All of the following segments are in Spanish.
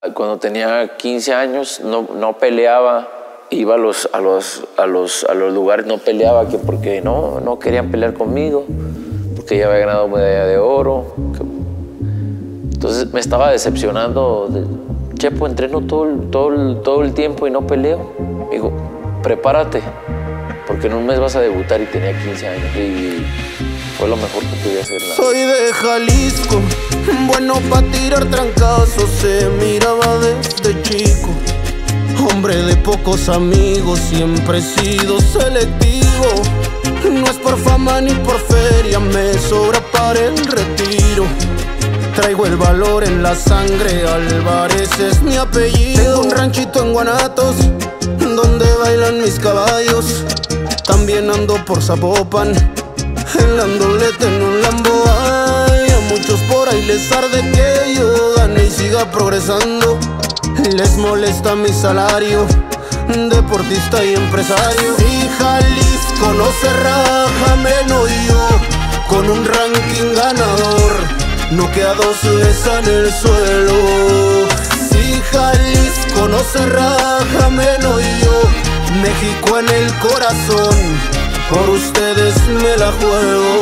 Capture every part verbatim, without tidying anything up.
Cuando tenía quince años no, no peleaba, iba a los, a, los, a, los, a los lugares, no peleaba que porque no, no querían pelear conmigo, porque ya había ganado medalla de oro. Entonces me estaba decepcionando. Chepo, entreno todo, todo, todo el tiempo y no peleo. Me dijo, prepárate, porque en un mes vas a debutar, y tenía quince años y fue lo mejor que pude hacer. Soy de Jalisco, bueno pa' tirar trancazos, se miraba desde chico. Hombre de pocos amigos, siempre he sido selectivo. No es por fama ni por feria, me sobra para el retiro. Traigo el valor en la sangre, Álvarez es mi apellido. Tengo un ranchito en Guanatos, donde bailan mis caballos. También ando por Zapopan, en la Andoleta, en un Lambo. Ay, a muchos por ahí les arde que yo gane y siga progresando. Les molesta mi salario, deportista y empresario. Si Jalisco no se raja, menos yo, con un ranking ganador, noqueados besan el suelo. Si Jalisco no se raja, menos yo, México en el corazón, por ustedes me la juego.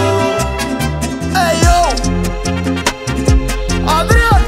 ¡Ey, yo! ¡Adrián!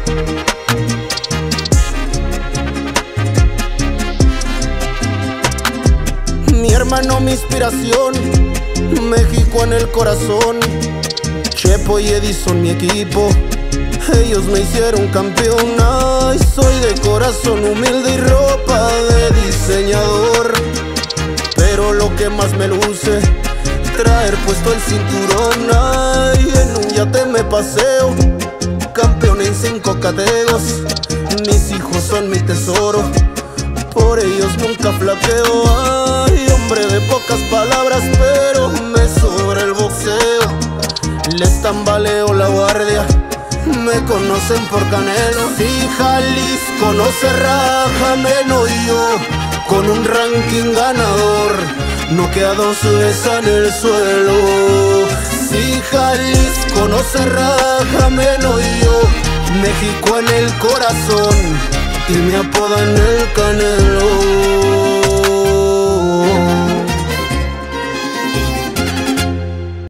Mi hermano, mi inspiración, México en el corazón. Chepo y Edison, mi equipo, ellos me hicieron campeón. Ay, soy de corazón humilde y ropa de diseñador, pero lo que más me luce, traer puesto el cinturón. Ay, en un yate me paseo, campeón en cinco categos. Mis hijos son mi tesoro, por ellos nunca flaqueo. Ay, hombre de pocas palabras, pero me sobra el boxeo. Les tambaleo la guardia, me conocen por Canelo. Si Jalisco no se raja, menos yo, con un ranking ganador, noqueados besan el suelo. Si Jalisco no se raja, menos yo, México en el corazón, y me apodan el Canelo.